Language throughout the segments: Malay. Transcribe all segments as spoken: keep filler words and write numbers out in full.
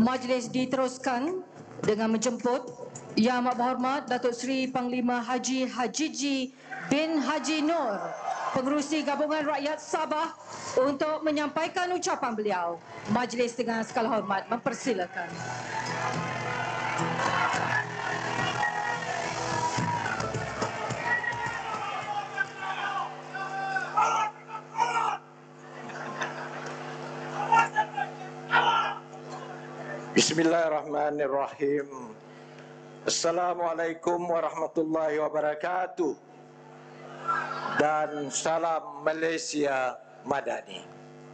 Majlis diteruskan dengan menjemput Yang Amat Berhormat Datuk Seri Panglima Haji Hajiji bin Haji Nur, Pengerusi Gabungan Rakyat Sabah, untuk menyampaikan ucapan beliau. Majlis dengan segala hormat mempersilakan. Bismillahirrahmanirrahim. Assalamualaikum warahmatullahi wabarakatuh. Dan salam Malaysia Madani.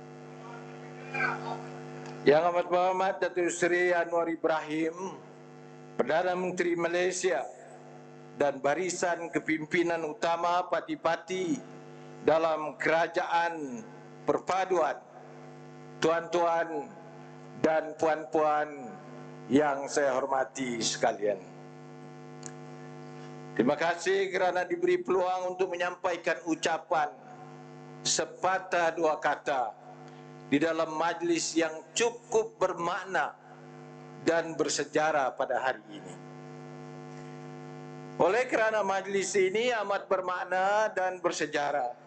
Yang Amat Berhormat Datuk Seri Anwar Ibrahim, Perdana Menteri Malaysia, dan barisan kepimpinan utama parti-parti dalam Kerajaan Perpaduan, tuan-tuan dan puan-puan yang saya hormati sekalian. Terima kasih kerana diberi peluang untuk menyampaikan ucapan sepatah dua kata di dalam majlis yang cukup bermakna dan bersejarah pada hari ini. Oleh kerana majlis ini amat bermakna dan bersejarah,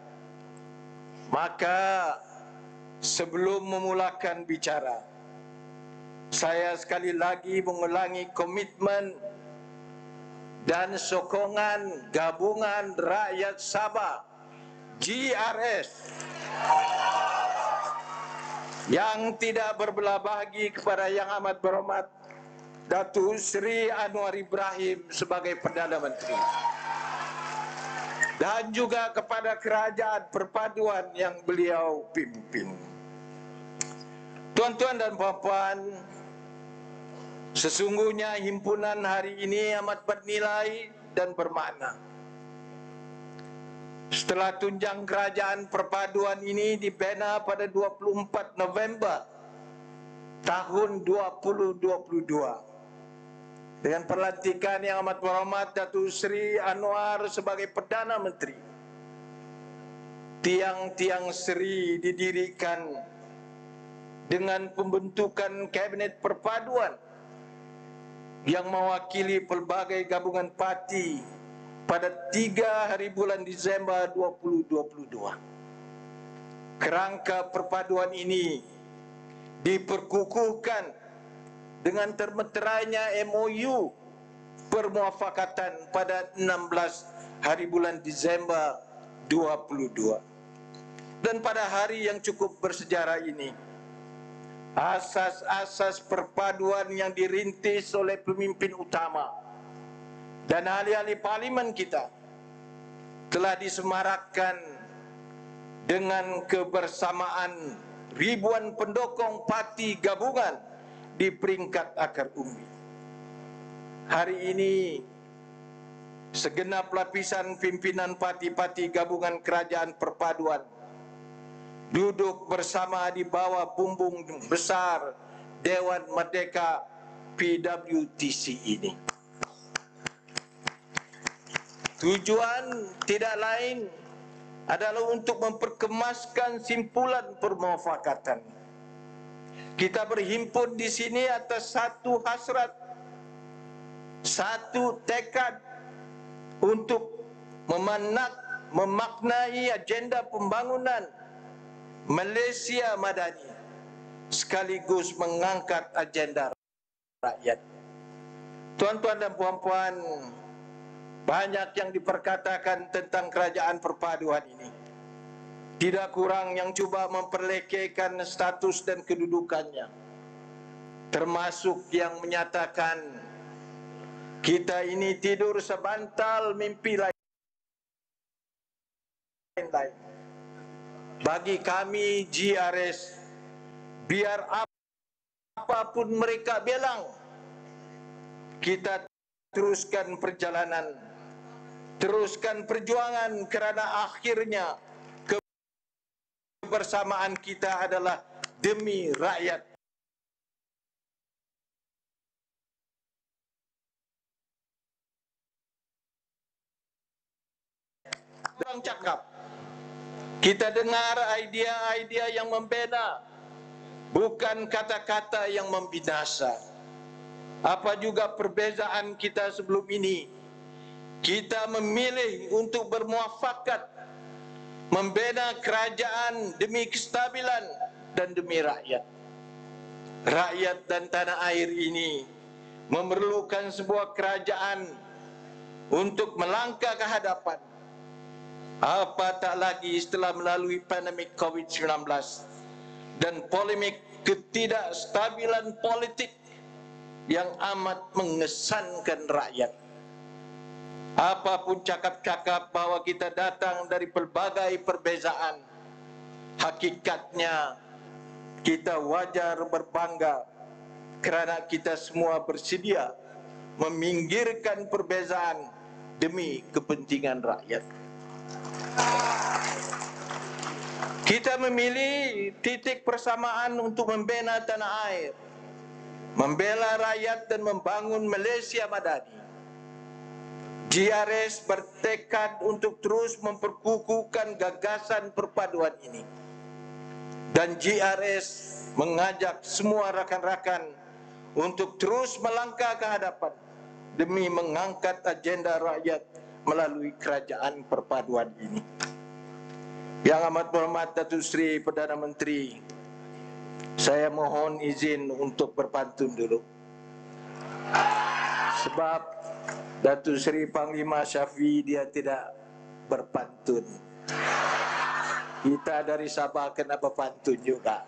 maka sebelum memulakan bicara, saya sekali lagi mengulangi komitmen dan sokongan Gabungan Rakyat Sabah G R S yang tidak berbelah bagi kepada Yang Amat Berhormat Datuk Seri Anwar Ibrahim sebagai Perdana Menteri, dan juga kepada Kerajaan Perpaduan yang beliau pimpin. Tuan-tuan dan puan-puan, sesungguhnya himpunan hari ini amat bernilai dan bermakna. Setelah tunjang Kerajaan Perpaduan ini dibina pada dua puluh empat November tahun dua ribu dua puluh dua dengan pelantikan Yang Amat Berhormat Datuk Seri Anwar sebagai Perdana Menteri, tiang-tiang seri didirikan dengan pembentukan Kabinet Perpaduan yang mewakili pelbagai gabungan parti pada tiga hari bulan Disember dua ribu dua puluh dua. Kerangka perpaduan ini diperkukuhkan dengan termeterainya M O U permuafakatan pada enam belas hari bulan Disember dua ribu dua. Dan pada hari yang cukup bersejarah ini, asas-asas perpaduan yang dirintis oleh pemimpin utama dan ahli-ahli parlimen kita telah disemarakkan dengan kebersamaan ribuan pendukung parti gabungan di peringkat akar umbi. Hari ini, segenap lapisan pimpinan parti-parti gabungan kerajaan perpaduan duduk bersama di bawah bumbung besar Dewan Merdeka P W T C ini. Tujuan tidak lain adalah untuk memperkemaskan simpulan permufakatan. Kita berhimpun di sini atas satu hasrat, satu tekad untuk memanak, memaknai agenda pembangunan Malaysia Madani sekaligus mengangkat agenda rakyat. Tuan-tuan dan puan-puan, banyak yang diperkatakan tentang kerajaan perpaduan ini. Tidak kurang yang cuba memperlekehkan status dan kedudukannya, termasuk yang menyatakan kita ini tidur sebantal mimpi lain. Bagi kami G R S, biar apapun mereka bilang, kita teruskan perjalanan, teruskan perjuangan, kerana akhirnya kebersamaan kita adalah demi rakyat. Orang cakap, kita dengar idea-idea yang membina, bukan kata-kata yang membinasa. Apa juga perbezaan kita sebelum ini, kita memilih untuk bermuafakat membina kerajaan demi kestabilan dan demi rakyat. Rakyat dan tanah air ini memerlukan sebuah kerajaan untuk melangkah ke hadapan. Apa tak lagi setelah melalui pandemik COVID sembilan belas dan polemik ketidakstabilan politik yang amat mengesankan rakyat. Apapun cakap-cakap bahwa kita datang dari pelbagai perbezaan, hakikatnya kita wajar berbangga kerana kita semua bersedia meminggirkan perbezaan demi kepentingan rakyat. Kita memilih titik persamaan untuk membina tanah air, membela rakyat dan membangun Malaysia Madani. G R S bertekad untuk terus memperkukuhkan gagasan perpaduan ini. Dan G R S mengajak semua rakan-rakan untuk terus melangkah ke hadapan demi mengangkat agenda rakyat melalui kerajaan perpaduan ini. Yang amat berhormat Datuk Seri Perdana Menteri, saya mohon izin untuk berpantun dulu. Sebab Datuk Seri Panglima Shafie dia tidak berpantun. Kita dari Sabah kena berpantun juga.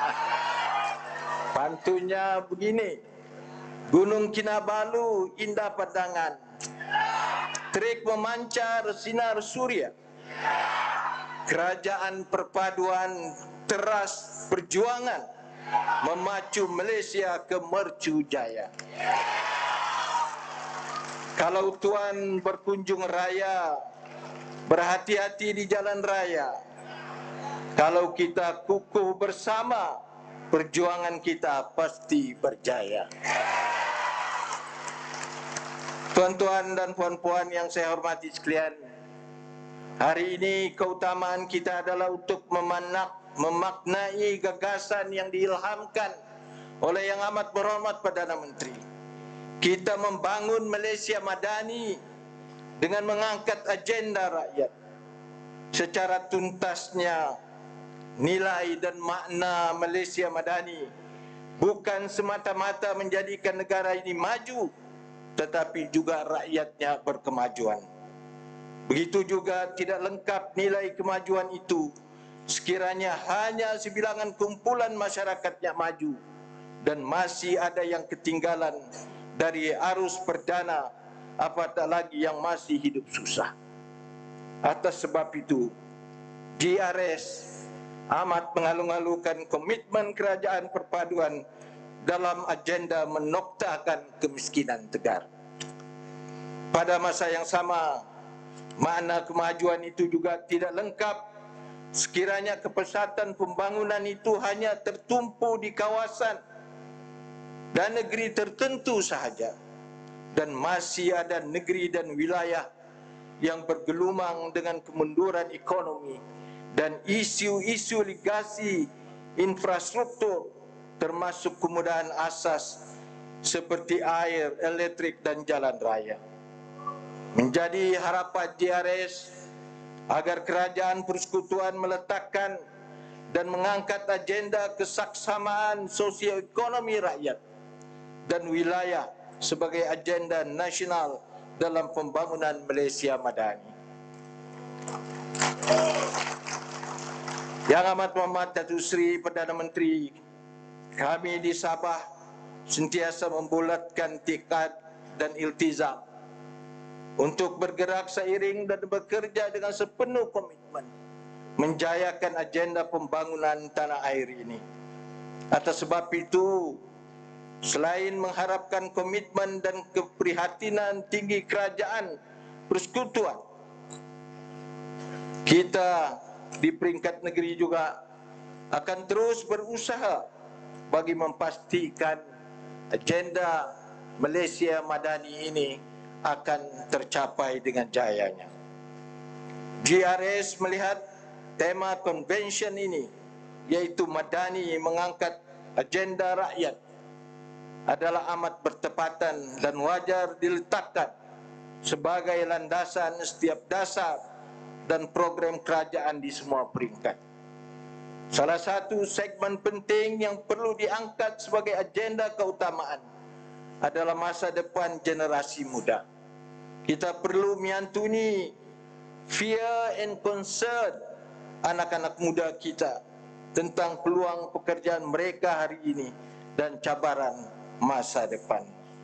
Pantunnya begini: Gunung Kinabalu indah pandangan, terik memancar sinar surya, kerajaan perpaduan teras perjuangan memacu Malaysia ke mercu jaya. Kalau tuan berkunjung raya, berhati-hati di jalan raya. Kalau kita kukuh bersama, perjuangan kita pasti berjaya. Tuan-tuan dan puan-puan yang saya hormati sekalian, hari ini keutamaan kita adalah untuk memanak, memaknai gagasan yang diilhamkan oleh Yang Amat Berhormat Perdana Menteri. Kita membangun Malaysia Madani dengan mengangkat agenda rakyat. Secara tuntasnya, nilai dan makna Malaysia Madani bukan semata-mata menjadikan negara ini maju, tetapi juga rakyatnya berkemajuan. Begitu juga tidak lengkap nilai kemajuan itu sekiranya hanya sebilangan kumpulan masyarakatnya maju dan masih ada yang ketinggalan dari arus perdana, apatah lagi yang masih hidup susah. Atas sebab itu, G R S amat mengalung-alungkan komitmen kerajaan perpaduan dalam agenda menoktakan kemiskinan tegar. Pada masa yang sama, makna kemajuan itu juga tidak lengkap sekiranya kepesatan pembangunan itu hanya tertumpu di kawasan dan negeri tertentu sahaja, dan masih ada negeri dan wilayah yang bergelumang dengan kemunduran ekonomi dan isu-isu legasi infrastruktur termasuk kemudahan asas seperti air, elektrik dan jalan raya. Menjadi harapan G R S agar kerajaan persekutuan meletakkan dan mengangkat agenda kesaksamaan sosioekonomi rakyat dan wilayah sebagai agenda nasional dalam pembangunan Malaysia Madani. Yang Amat Berhormat Datuk Seri Perdana Menteri, kami di Sabah sentiasa membulatkan tekad dan iltizam untuk bergerak seiring dan bekerja dengan sepenuh komitmen menjayakan agenda pembangunan tanah air ini. Atas sebab itu, selain mengharapkan komitmen dan keprihatinan tinggi kerajaan persekutuan, kita di peringkat negeri juga akan terus berusaha bagi memastikan agenda Malaysia Madani ini akan tercapai dengan jayanya. G R S melihat tema konvensyen ini, yaitu Madani, mengangkat agenda rakyat adalah amat bertepatan dan wajar diletakkan sebagai landasan setiap dasar dan program kerajaan di semua peringkat. Salah satu segmen penting yang perlu diangkat sebagai agenda keutamaan adalah masa depan generasi muda. Kita perlu menyantuni fear and concern anak-anak muda kita tentang peluang pekerjaan mereka hari ini dan cabaran masa depan.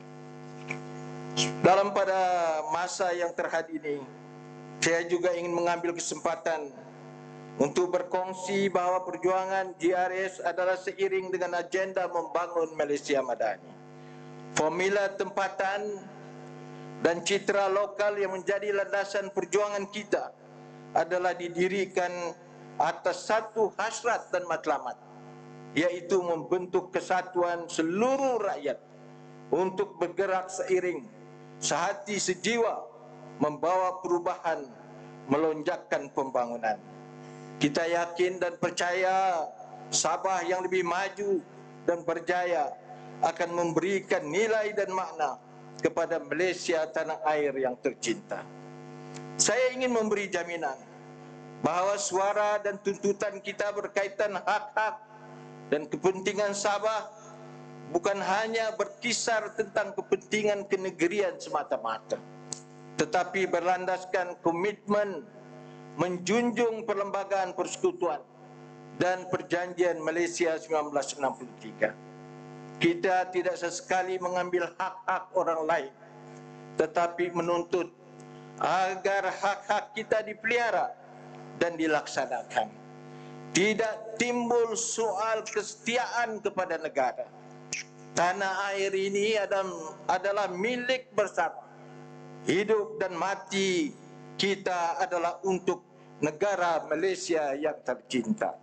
Dalam pada masa yang terhad ini, saya juga ingin mengambil kesempatan untuk berkongsi bahawa perjuangan G R S adalah seiring dengan agenda membangun Malaysia Madani. Formula tempatan dan citra lokal yang menjadi landasan perjuangan kita adalah didirikan atas satu hasrat dan matlamat, yaitu membentuk kesatuan seluruh rakyat untuk bergerak seiring, sehati sejiwa, membawa perubahan, melonjakkan pembangunan. Kita yakin dan percaya Sabah yang lebih maju dan berjaya akan memberikan nilai dan makna kepada Malaysia tanah air yang tercinta. Saya ingin memberi jaminan bahawa suara dan tuntutan kita berkaitan hak-hak dan kepentingan Sabah bukan hanya berkisar tentang kepentingan kenegerian semata-mata, tetapi berlandaskan komitmen menjunjung perlembagaan persekutuan dan perjanjian Malaysia seribu sembilan ratus enam puluh tiga. Kita tidak sesekali mengambil hak-hak orang lain, tetapi menuntut agar hak-hak kita dipelihara dan dilaksanakan. Tidak timbul soal kesetiaan kepada negara. Tanah air ini adalah milik bersama. Hidup dan mati kita adalah untuk negara Malaysia yang tercinta.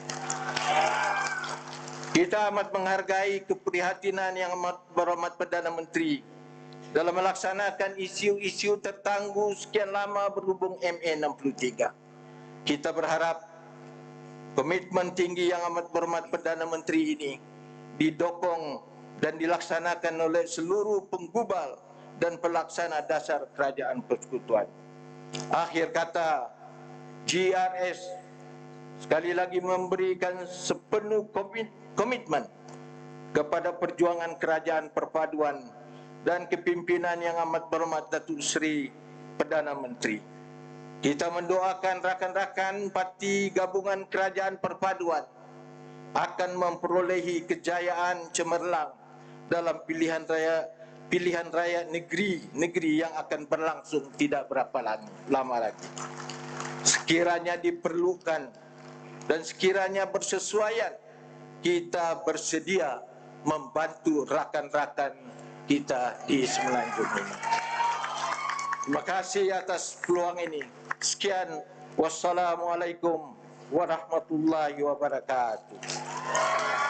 Kita amat menghargai keprihatinan yang amat berhormat Perdana Menteri dalam melaksanakan isu-isu tertangguh sekian lama berhubung M A enam puluh tiga. Kita berharap komitmen tinggi yang amat berhormat Perdana Menteri ini didokong dan dilaksanakan oleh seluruh penggubal dan pelaksana dasar kerajaan persekutuan. Akhir kata, G R S sekali lagi memberikan sepenuh komitmen kepada perjuangan kerajaan perpaduan dan kepimpinan yang amat berhormat Datuk Seri Perdana Menteri. Kita mendoakan rakan-rakan parti gabungan kerajaan perpaduan akan memperolehi kejayaan cemerlang dalam pilihan raya pilihan raya negeri-negeri yang akan berlangsung tidak berapa lama lagi. Sekiranya diperlukan dan sekiranya bersesuaian, kita bersedia membantu rakan-rakan kita di semenanjung ini. Terima kasih atas peluang ini. Sekian, wassalamualaikum warahmatullahi wabarakatuh.